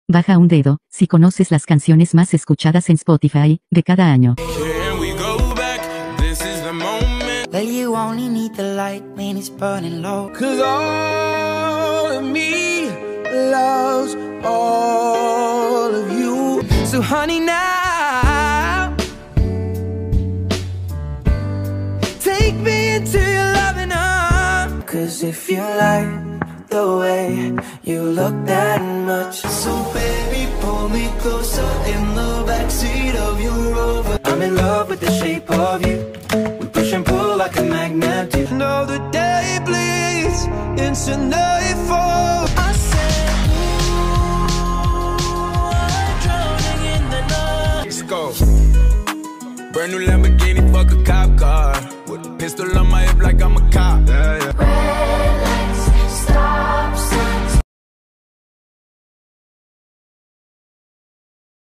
Baja un dedo, si conoces las canciones más escuchadas en Spotify, de cada año. Well, you only need the light when it's burning low. 'Cause all of me loves all of you. So honey, now take me into your loving arms. 'Cause if you like the way you look that much, so baby, pull me closer in the backseat of your Rover. I'm in love with the shape of you. We push and pull like a magnet do. Know the day bleeds into night.